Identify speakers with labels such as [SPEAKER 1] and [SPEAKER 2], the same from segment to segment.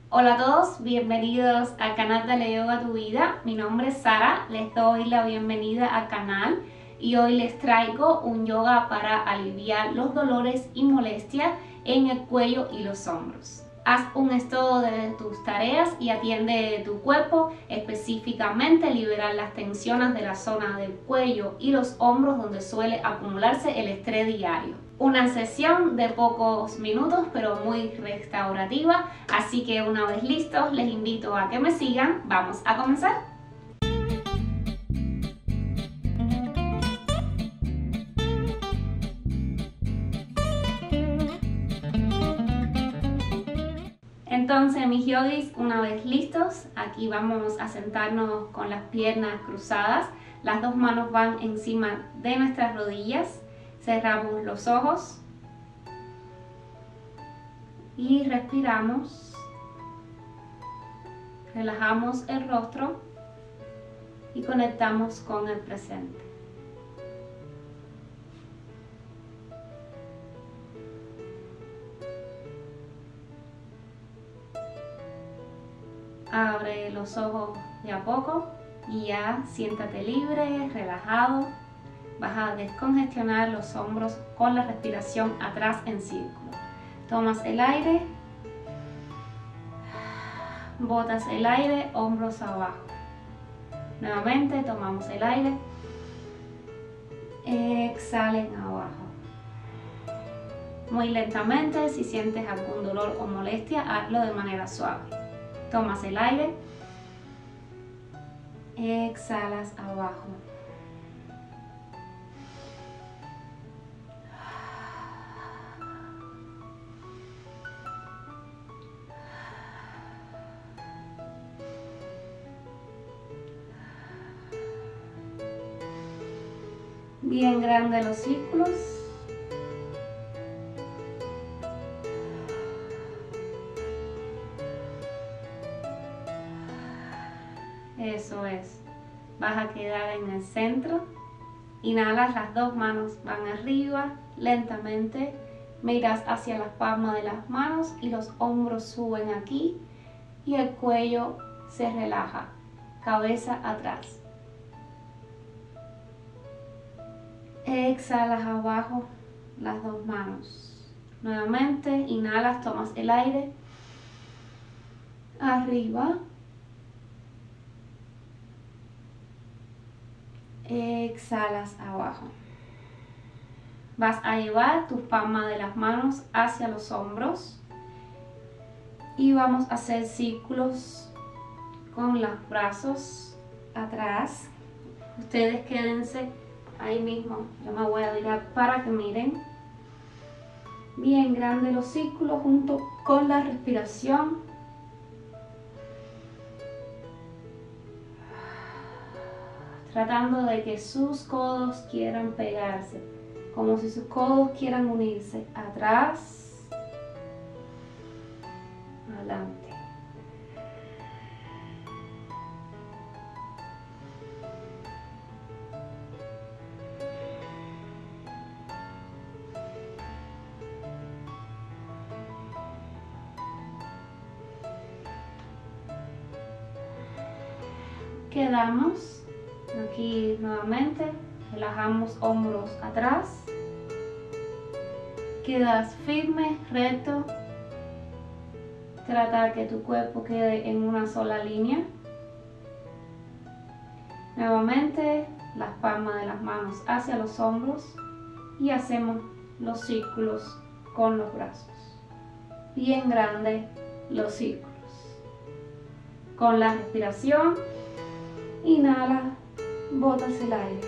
[SPEAKER 1] Hola a todos, bienvenidos al canal Dale Yoga a tu vida. Mi nombre es Sara, les doy la bienvenida al canal y hoy les traigo un yoga para aliviar los dolores y molestias en el cuello y los hombros. Haz un estudio de tus tareas y atiende tu cuerpo, específicamente liberar las tensiones de la zona del cuello y los hombros donde suele acumularse el estrés diario. Una sesión de pocos minutos pero muy restaurativa, así que una vez listos les invito a que me sigan. Vamos a comenzar. Entonces mis yogis, una vez listos, aquí vamos a sentarnos con las piernas cruzadas, las dos manos van encima de nuestras rodillas, cerramos los ojos y respiramos, relajamos el rostro y conectamos con el presente. Abre los ojos de a poco y ya siéntate libre, relajado. Vas a descongestionar los hombros con la respiración atrás en círculo. Tomas el aire, botas el aire, hombros abajo. Nuevamente tomamos el aire, exhalen abajo. Muy lentamente, si sientes algún dolor o molestia, hazlo de manera suave. Tomas el aire, exhalas abajo. Bien grandes los círculos. Eso es. Vas a quedar en el centro. Inhalas, las dos manos van arriba, lentamente. Miras hacia las palmas de las manos y los hombros suben aquí y el cuello se relaja. Cabeza atrás. Exhalas abajo las dos manos. Nuevamente, inhalas, tomas el aire. Arriba. Exhalas abajo. Vas a llevar tus palmas de las manos hacia los hombros y vamos a hacer círculos con los brazos atrás. Ustedes quédense ahí mismo, yo me voy a virar para que miren. Bien grandes los círculos junto con la respiración. Tratando de que sus codos quieran pegarse, como si sus codos quieran unirse. Atrás, adelante. Quedamos aquí nuevamente, relajamos hombros atrás, quedas firme, recto, trata que tu cuerpo quede en una sola línea. Nuevamente las palmas de las manos hacia los hombros y hacemos los círculos con los brazos, bien grandes los círculos. Con la respiración, inhala, botas el aire.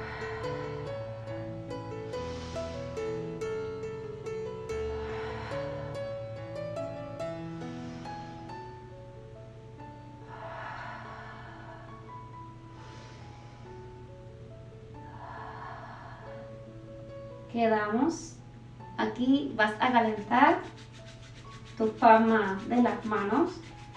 [SPEAKER 1] Quedamos. Aquí vas a calentar tus palmas de las manos.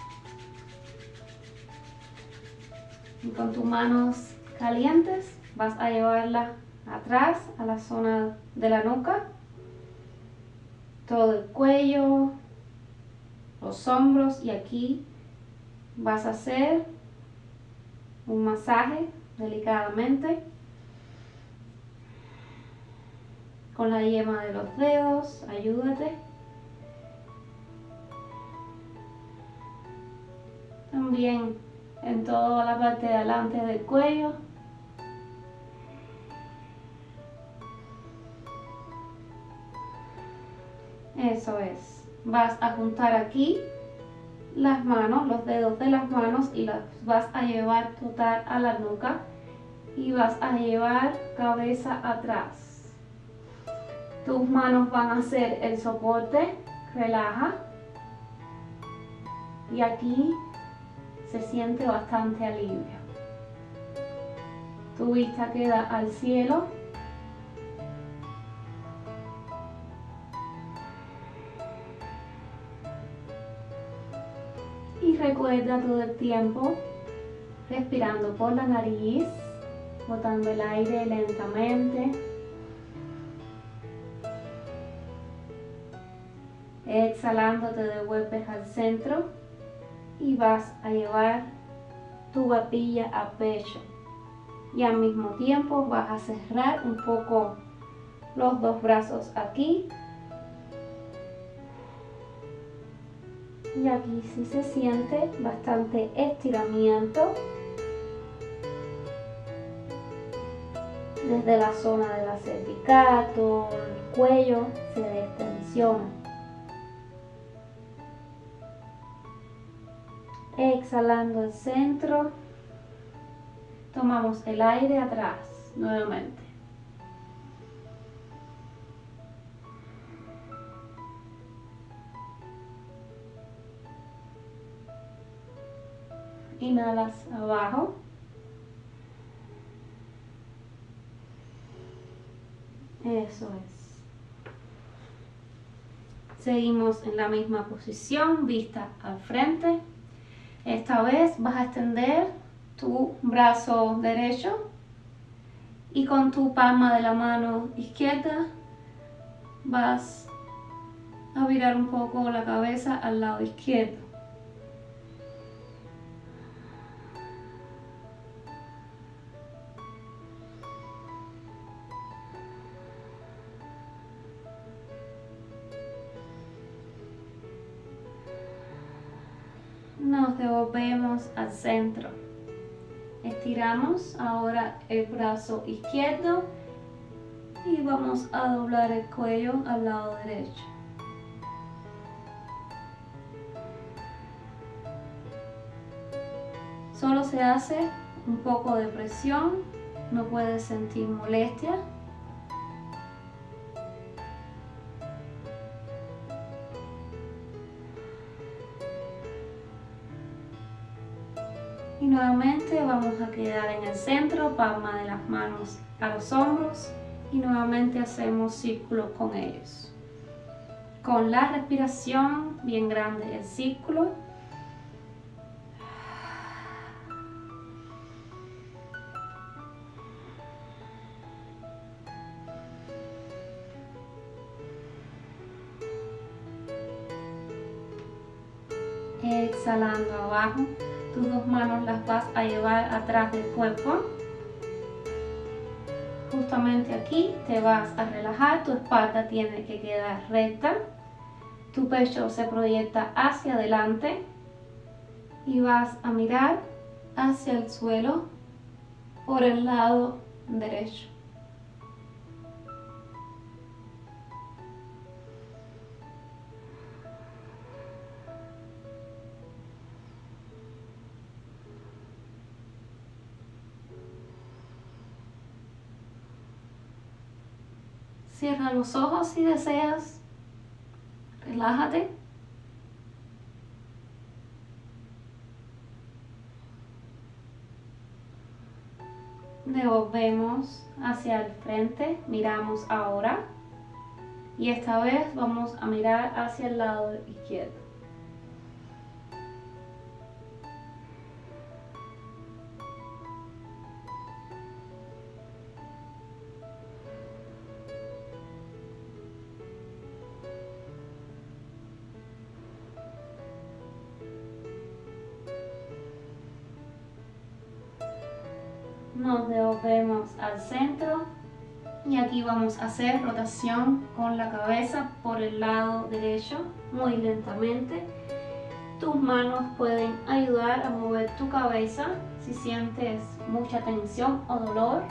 [SPEAKER 1] Y con tus manos calientes vas a llevarlas atrás a la zona de la nuca, todo el cuello, los hombros, y aquí vas a hacer un masaje delicadamente con la yema de los dedos. Ayúdate. También en toda la parte de adelante del cuello. Eso es. Vas a juntar aquí las manos, los dedos de las manos, y las vas a llevar total a la nuca y vas a llevar cabeza atrás. Tus manos van a ser el soporte. Relaja. Y aquí se siente bastante alivio. Tu vista queda al cielo. Y recuerda todo el tiempo respirando por la nariz, botando el aire lentamente. Exhalando te devuelves al centro y vas a llevar tu barbilla a pecho. Y al mismo tiempo vas a cerrar un poco los dos brazos aquí. Y aquí sí se siente bastante estiramiento desde la zona de la cervical, todo el cuello se destensiona. Exhalando el centro, tomamos el aire atrás nuevamente. Inhalas abajo. Eso es. Seguimos en la misma posición, vista al frente. Esta vez vas a extender tu brazo derecho y con tu palma de la mano izquierda vas a virar un poco la cabeza al lado izquierdo. Nos devolvemos al centro. Estiramos ahora el brazo izquierdo y vamos a doblar el cuello al lado derecho. Solo se hace un poco de presión, no puedes sentir molestia. Y nuevamente vamos a quedar en el centro, palma de las manos a los hombros, y nuevamente hacemos círculos con ellos. Con la respiración bien grande el círculo. Exhalando abajo. Tus dos manos las vas a llevar atrás del cuerpo. Justamente aquí te vas a relajar, tu espalda tiene que quedar recta, tu pecho se proyecta hacia adelante y vas a mirar hacia el suelo por el lado derecho. Cierra los ojos si deseas, relájate. Devolvemos hacia el frente, miramos ahora y esta vez vamos a mirar hacia el lado izquierdo. Nos devolvemos al centro y aquí vamos a hacer rotación con la cabeza por el lado derecho muy lentamente. Tus manos pueden ayudar a mover tu cabeza si sientes mucha tensión o dolor.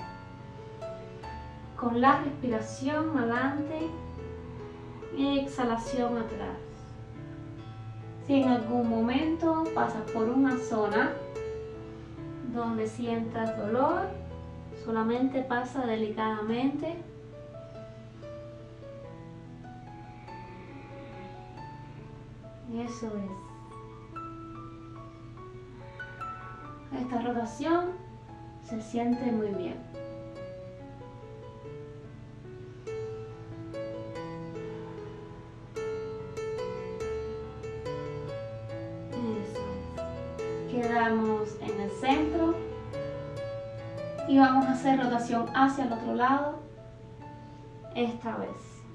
[SPEAKER 1] Con la respiración adelante y exhalación atrás. Si en algún momento pasas por una zona donde sientas dolor, solamente pasa delicadamente. Eso es. Esta rotación se siente muy bien. Eso es. Quedamos en el centro y vamos a hacer rotación hacia el otro lado esta vez.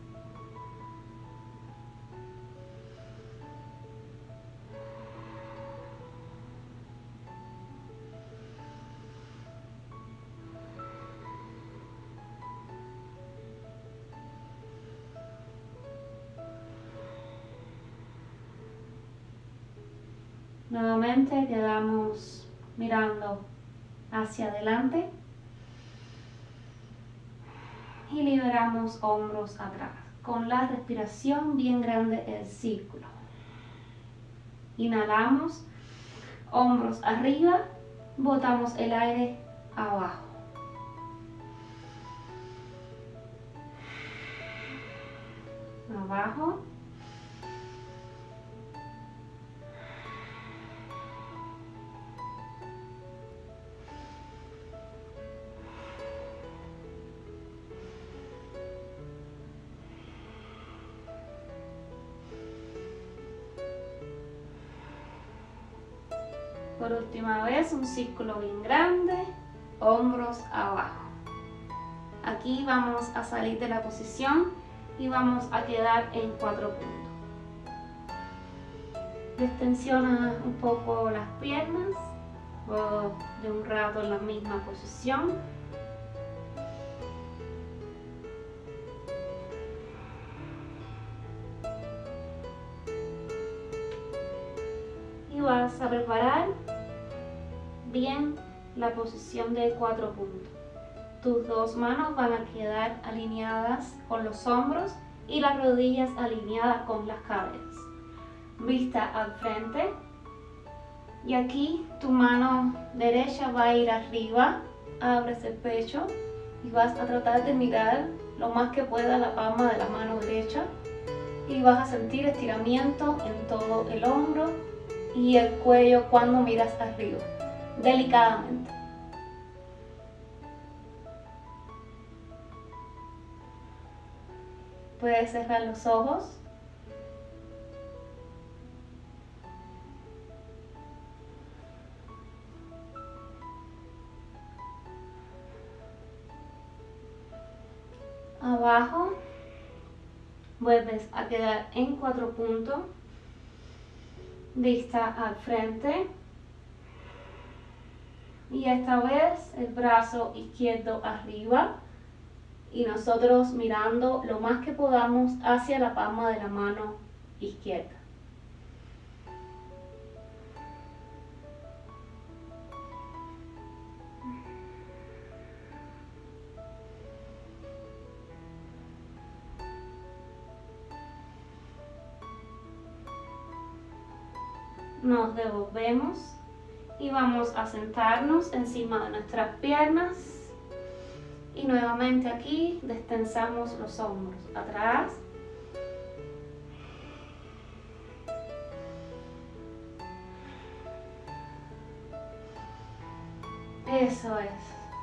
[SPEAKER 1] Nuevamente quedamos mirando hacia adelante y liberamos hombros atrás. Con la respiración bien grande el círculo. Inhalamos, hombros arriba, botamos el aire abajo. Abajo. Por última vez, un círculo bien grande, hombros abajo. Aquí vamos a salir de la posición y vamos a quedar en 4 puntos. Extensiona un poco las piernas, o de un rato en la misma posición. Y vas a preparar bien la posición de 4 puntos. Tus dos manos van a quedar alineadas con los hombros y las rodillas alineadas con las caderas. Vista al frente. Y aquí tu mano derecha va a ir arriba, abres el pecho y vas a tratar de mirar lo más que pueda la palma de la mano derecha y vas a sentir estiramiento en todo el hombro y el cuello cuando miras arriba, delicadamente. Puedes cerrar los ojos. Abajo, vuelves a quedar en 4 puntos, vista al frente y esta vez el brazo izquierdo arriba y nosotros mirando lo más que podamos hacia la palma de la mano izquierda. Nos devolvemos y vamos a sentarnos encima de nuestras piernas y nuevamente aquí destensamos los hombros atrás. Eso es.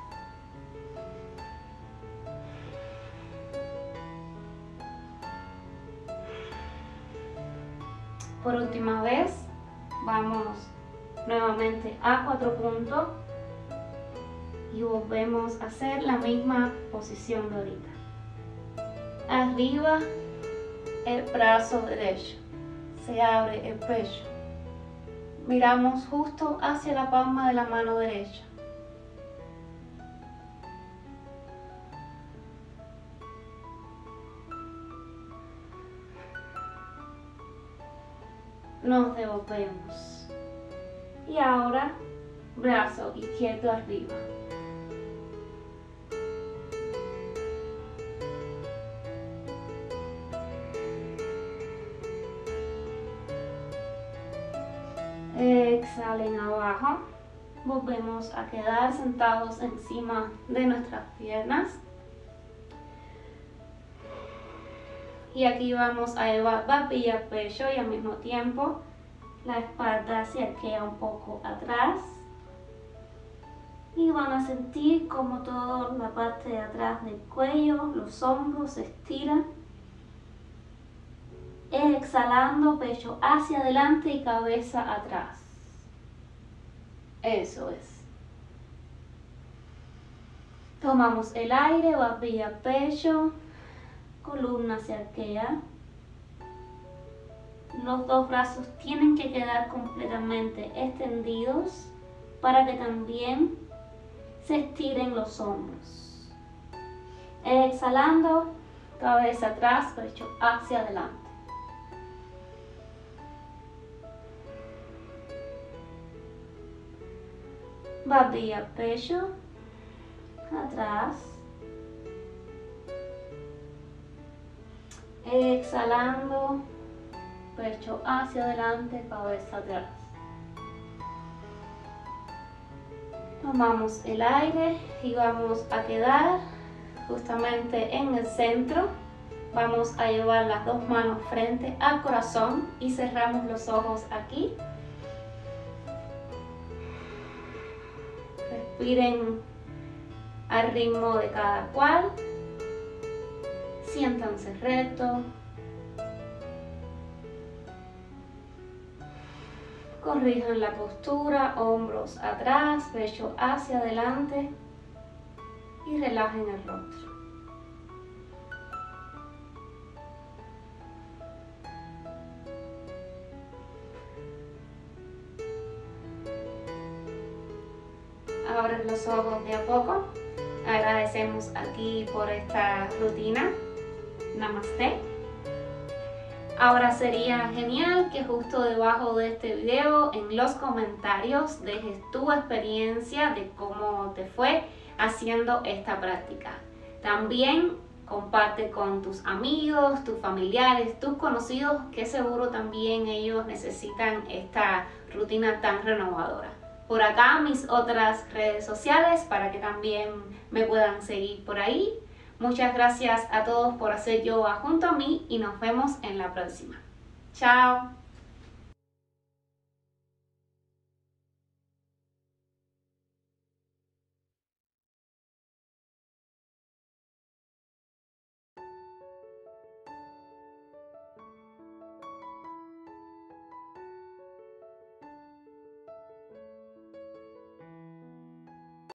[SPEAKER 1] Por última vez, vamos nuevamente a 4 puntos y volvemos a hacer la misma posición de ahorita. Arriba el brazo derecho, se abre el pecho, miramos justo hacia la palma de la mano derecha. nos devolvemos. Y ahora, brazo izquierdo arriba. Exhalen abajo. Volvemos a quedar sentados encima de nuestras piernas. Y aquí vamos a llevar barbilla al pecho y al mismo tiempo la espalda se arquea un poco atrás. Y van a sentir como toda la parte de atrás del cuello, los hombros se estiran. Exhalando, pecho hacia adelante y cabeza atrás. Eso es. Tomamos el aire, barbilla al pecho, columna se arquea. Los dos brazos tienen que quedar completamente extendidos para que también se estiren los hombros. Exhalando, cabeza atrás, pecho hacia adelante. Barbilla al pecho, atrás. Exhalando, pecho hacia adelante, cabeza atrás. Tomamos el aire y vamos a quedar justamente en el centro. Vamos a llevar las dos manos frente al corazón y cerramos los ojos aquí. Respiren al ritmo de cada cual. Siéntanse recto. Corrijan la postura, hombros atrás, pecho hacia adelante y relajen el rostro. Abran los ojos de a poco. Agradecemos aquí por esta rutina. Namaste. Ahora sería genial que justo debajo de este video en los comentarios dejes tu experiencia de cómo te fue haciendo esta práctica. También comparte con tus amigos, tus familiares, tus conocidos, que seguro también ellos necesitan esta rutina tan renovadora. Por acá mis otras redes sociales para que también me puedan seguir por ahí. Muchas gracias a todos por hacer yoga junto a mí y nos vemos en la próxima. Chao.